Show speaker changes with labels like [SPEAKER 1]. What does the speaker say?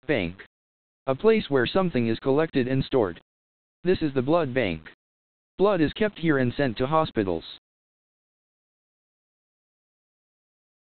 [SPEAKER 1] Bank. A place where something is collected and stored. This is the blood bank. Blood is kept here and sent to hospitals.